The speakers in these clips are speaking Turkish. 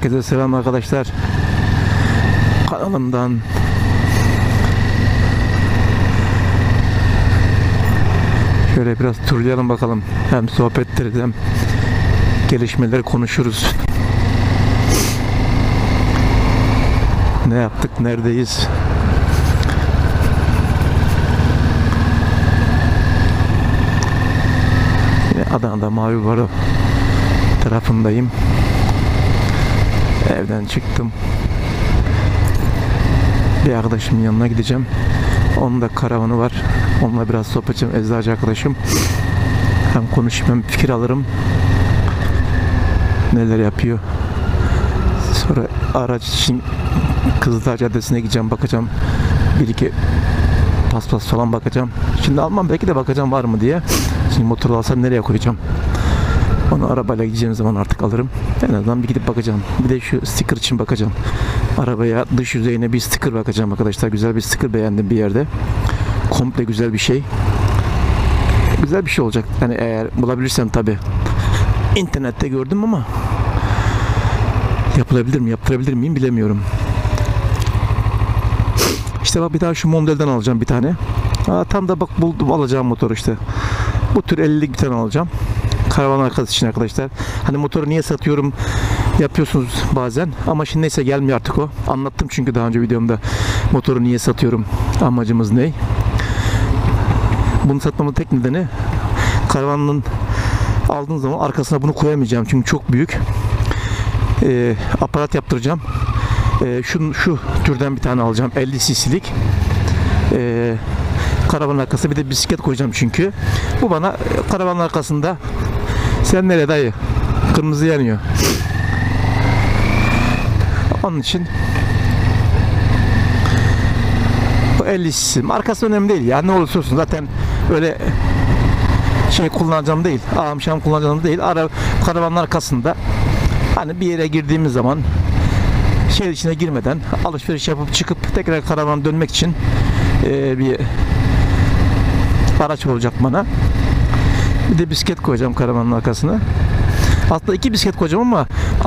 Herkese selam arkadaşlar. Kanalımdan şöyle biraz turlayalım bakalım. Hem sohbet ederiz hem gelişmeleri konuşuruz. Ne yaptık, neredeyiz? Yine Adana'da Mavi Baro tarafındayım. Evden çıktım. Bir arkadaşımın yanına gideceğim. Onun da karavanı var. Onunla biraz sohbet edeceğim. Eczacı arkadaşım. Hem konuşayım hem fikir alırım. Neler yapıyor. Sonra araç için Kızılay Caddesi'ne gideceğim. Bakacağım. Bir iki paspas falan bakacağım. Şimdi almam, belki de bakacağım var mı diye. Şimdi motoru alsam nereye koyacağım? Onu arabayla gideceğim zaman artık alırım. En azından bir gidip bakacağım. Bir de şu sticker için bakacağım. Arabaya, dış yüzeyine bir sticker bakacağım arkadaşlar. Güzel bir sticker beğendim bir yerde. Komple güzel bir şey. Güzel bir şey olacak. Yani eğer bulabilirsem tabi. İnternette gördüm ama yapılabilir mi, yaptırabilir miyim bilemiyorum. İşte bak, bir daha şu modelden alacağım bir tane. Tam da bak buldum alacağım motor işte. Bu tür 50'lik bir tane alacağım. Karavan arkası için arkadaşlar. Hani motoru niye satıyorum yapıyorsunuz bazen. Ama şimdi neyse, gelmiyor artık o. Anlattım çünkü daha önce videomda motoru niye satıyorum. Amacımız ne? Bunu satmamın tek nedeni, karavanın aldığım zaman arkasına bunu koyamayacağım. Çünkü çok büyük. Aparat yaptıracağım. Şu türden bir tane alacağım. 50 cc'lik. Karavanın arkasına bir de bisiklet koyacağım çünkü. Bu bana karavanın arkasında, sen nereye dayı? Kırmızı yanıyor. Onun için bu 50 cc. Markası önemli değil ya. Ne olursa olsun zaten öyle şey kullanacağım değil. Şam kullanacağım değil. Karavanın arkasında hani bir yere girdiğimiz zaman şehir içine girmeden alışveriş yapıp çıkıp tekrar karavana dönmek için bir araç olacak bana. Bir de bisiklet koyacağım karavanın arkasına. Aslında 2 bisiklet koyacağım ama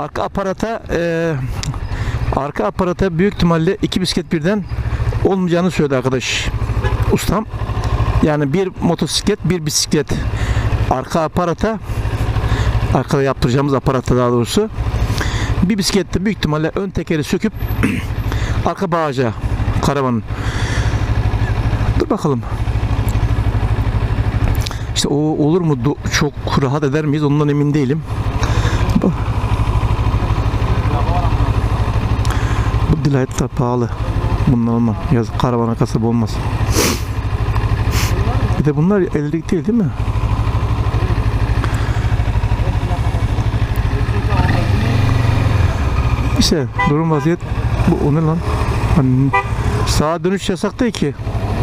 arka aparata büyük ihtimalle 2 bisiklet birden olmayacağını söyledi arkadaş ustam. Yani bir motosiklet, bir bisiklet arka aparata, arkada yaptıracağımız aparata daha doğrusu, bir bisiklette büyük ihtimalle ön tekeri söküp arka bağaca karavanın. Dur bakalım. İşte o olur mu? Çok rahat eder miyiz? Ondan emin değilim. Bu Delight da pahalı. Bundan almam. Yazık, karavana kasabı olmaz. Bir de bunlar 50'lik değil mi? İşte durum vaziyet bu. O ne lan? Hani sağa dönüş yasak değil ki.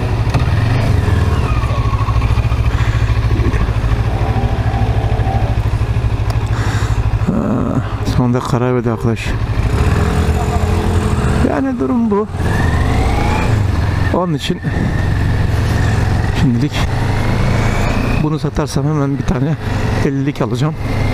Sonunda karar verdi arkadaş. Yani durum bu. Onun için şimdilik bunu satarsam hemen bir tane 50'lik alacağım.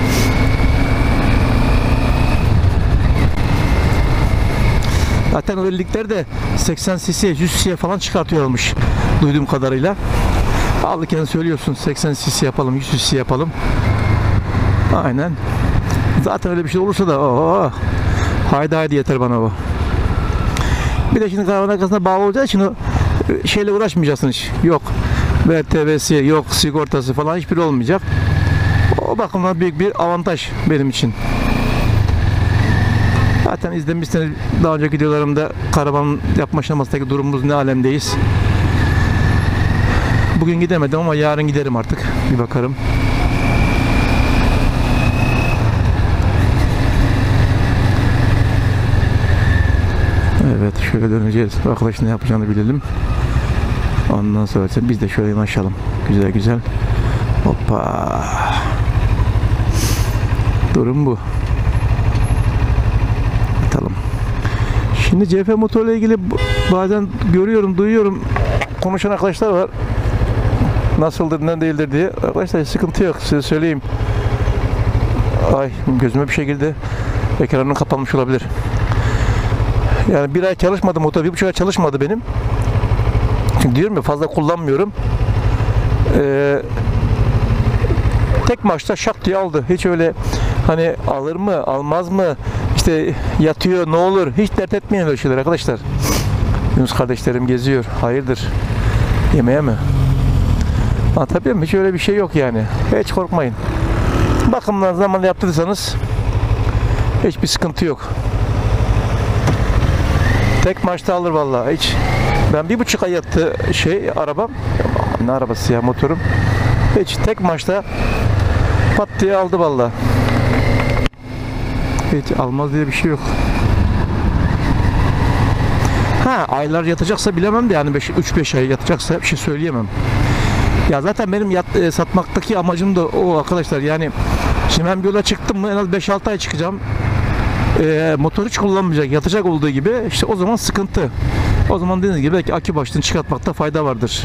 Zaten o 50'likler de 80 cc, 100 cc falan çıkartıyormuş duyduğum kadarıyla. Alırken söylüyorsun 80 cc yapalım, 100 cc yapalım. Aynen. Zaten öyle bir şey olursa da haydi yeter bana o. Bir de şimdi karavan arkasına bağlı olacağı için o şeyle uğraşmayacaksın hiç. Yok VTV'si, yok sigortası falan, hiçbiri olmayacak. O bakımdan büyük bir avantaj benim için. Zaten izlemişsiniz daha önceki videolarımda karavan yapma aşamasındaki durumumuz ne alemdeyiz. Bugün gidemedim ama yarın giderim artık. Bir bakarım. Evet, şöyle döneceğiz. Arkadaş ne yapacağını bilelim. Ondan sonra biz de şöyle yanaşalım. Güzel güzel. Hoppa. Durum bu. Atalım. Şimdi CF motorla ilgili bazen görüyorum, duyuyorum, konuşan arkadaşlar var. Nasıldır, ne değildir diye. Arkadaşlar sıkıntı yok, size söyleyeyim. Ay, gözüme bir şey girdi. Ekranın kapanmış olabilir. Yani bir ay çalışmadı motor, 1,5 ay çalışmadı benim. Çünkü diyorum ya fazla kullanmıyorum. Tek maçta şak diye aldı. Hiç öyle hani alır mı, almaz mı, işte yatıyor ne olur, hiç dert etmeyin öyle şeyler arkadaşlar. Yunus kardeşlerim geziyor. Hayırdır? Yemeğe mi? Anlatabiliyor muyum? Hiç öyle bir şey yok yani. Hiç korkmayın. Bakımdan zamanla yaptırırsanız hiçbir sıkıntı yok. Tek maçta alır vallahi hiç. Ben 1,5 ay yattı arabam. Ne arabası ya, motorum. Hiç tek maçta pat diye aldı vallahi. Hiç almaz diye bir şey yok. Ha, aylar yatacaksa bilemem de yani 3-5 ay yatacaksa bir şey söyleyemem. Ya zaten benim satmaktaki amacım da o arkadaşlar. Yani şimdi ben yola çıktım mı en az 5-6 ay çıkacağım. Motor hiç kullanmayacak, yatacak olduğu gibi, işte o zaman sıkıntı. O zaman dediğiniz gibi belki akü başlığını çıkartmakta fayda vardır.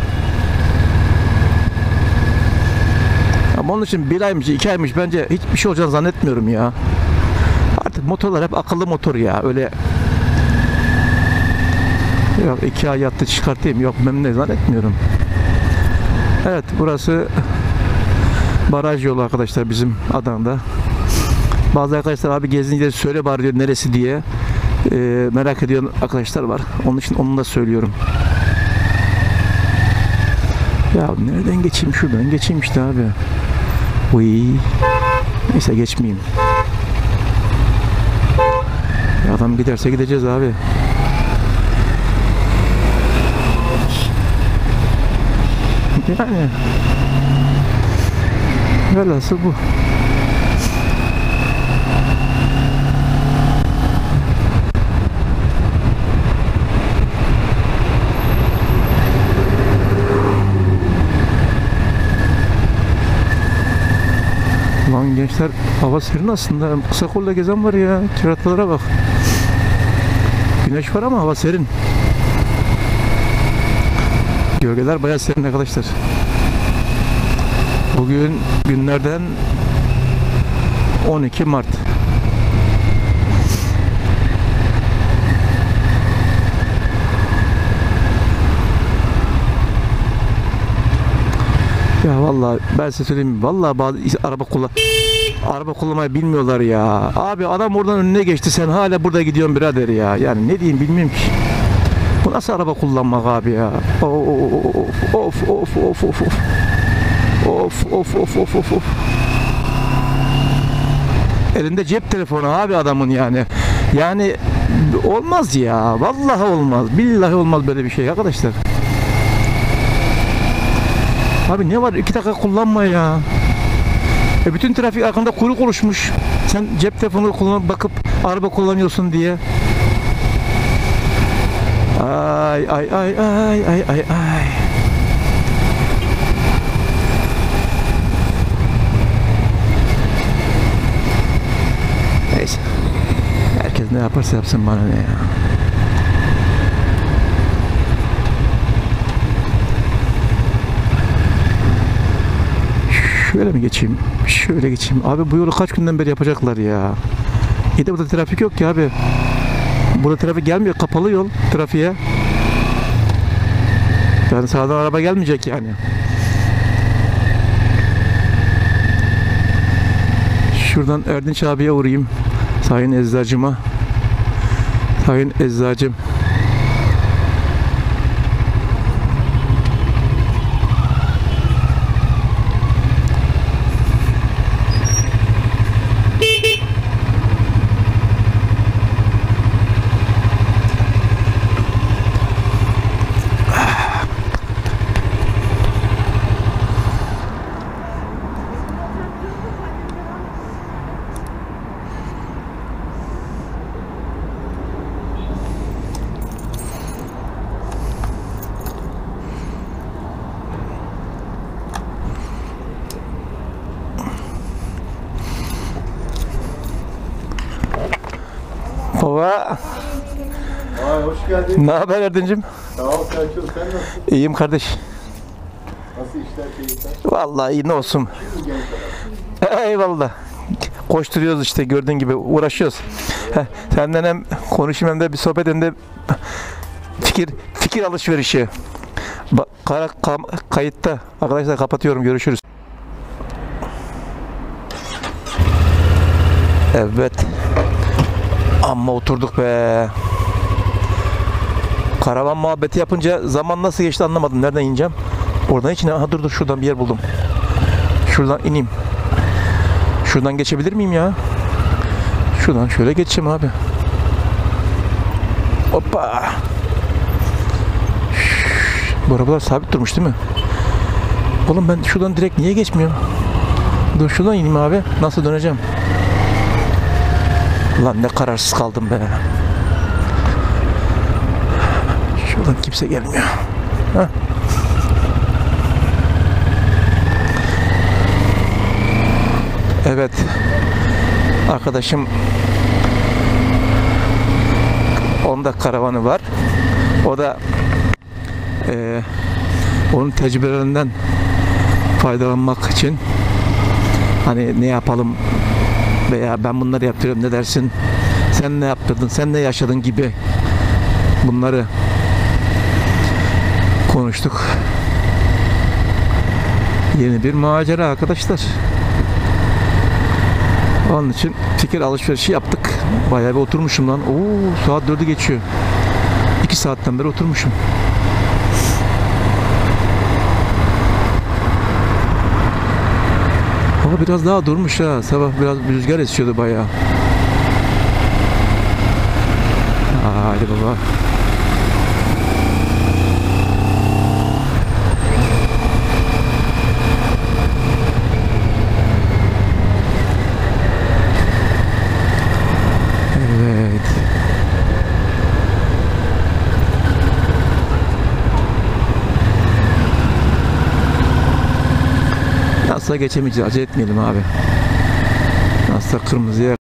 Ama onun için 1 aymış, 2 aymış bence hiçbir şey olacağını zannetmiyorum ya. Artık motorlar hep akıllı motor ya. Öyle yok 2 ay yattı çıkartayım, yok memnun zannetmiyorum. Evet, burası baraj yolu arkadaşlar bizim Adana'da. Bazı arkadaşlar abi gezinceleri söyle bari diyor neresi diye merak ediyor arkadaşlar var. Onun için onu da söylüyorum. Ya nereden geçeyim, şuradan geçeyim işte abi. Uy. Neyse geçmeyeyim. Ya adam giderse gideceğiz abi. Yani velhasıl bu. Lan gençler, hava serin aslında. Kısa kolla gezen var ya. Tiratlara bak. Güneş var ama hava serin. Gölgeler bayağı serin arkadaşlar. Bugün günlerden 12 Mart. Ya vallahi ben size söyleyeyim, vallahi bazı araba kullanmayı bilmiyorlar ya. Abi adam oradan önüne geçti, sen hala burada gidiyorsun birader ya. Yani ne diyeyim bilmiyorum ki. Bu nasıl araba kullanmak abi ya? Of of of of of. Of of of of of of. Elinde cep telefonu abi adamın yani. Yani olmaz ya. Vallahi olmaz. Billahi olmaz böyle bir şey arkadaşlar. Abi ne var? 2 dakika kullanma ya. Bütün trafik arkanda kuyruk oluşmuş. Sen cep telefonu kullanıp bakıp araba kullanıyorsun diye. Ay ay ay ay ay ay ay. Neyse. Herkes ne yaparsa yapsın, bana ne ya. Şöyle mi geçeyim? Şöyle geçeyim. Abi bu yolu kaç günden beri yapacaklar ya. İyi de burada trafik yok ki abi. Burada trafik gelmiyor. Kapalı yol trafiğe. Yani sağdan araba gelmeyecek yani. Şuradan Erdinç abiye uğrayayım. Sayın eczacıma. Sayın eczacım. Baba. Vay, hoş geldin. Ne haber Erdinç'im? Sağ ol Selçuk, sen nasılsın? İyiyim kardeş. Nasıl işler, keyifler? Vallahi iyi, ne olsun. Şimdi genç adam. Eyvallah. Koşturuyoruz işte, gördüğün gibi uğraşıyoruz. Senden hem konuşayım hem de bir sohbet hem de fikir alışverişi. Kayıtta. Arkadaşlar kapatıyorum. Görüşürüz. Evet. Amma oturduk be. Karavan muhabbeti yapınca zaman nasıl geçti anlamadım. Nereden ineceğim? Oradan hiç ne? Aha, dur şuradan bir yer buldum. Şuradan ineyim. Şuradan geçebilir miyim ya? Şuradan şöyle geçeceğim abi. Hoppa. Bu arabalar sabit durmuş değil mi? Oğlum ben şuradan direkt niye geçmiyorum? Dur şuradan ineyim abi. Nasıl döneceğim? Lan ne kararsız kaldım be. Şuradan kimse gelmiyor. Heh. Evet. Arkadaşım, onda karavanı var. O da onun tecrübelerinden faydalanmak için hani ne yapalım veya ben bunları yapıyorum ne dersin, sen ne yaptırdın, sen ne yaşadın gibi bunları konuştuk. Yeni bir macera arkadaşlar. Onun için fikir alışverişi yaptık. Bayağı bir oturmuşum lan. Oo, saat 4'ü geçiyor. 2 saatten beri oturmuşum. Hava biraz daha durmuş ha. Sabah biraz rüzgar esiyordu bayağı. Hadi baba. Evet. Nasıl geçemeyeceğiz? Acele etmeyelim abi. Nasıl kırmızıya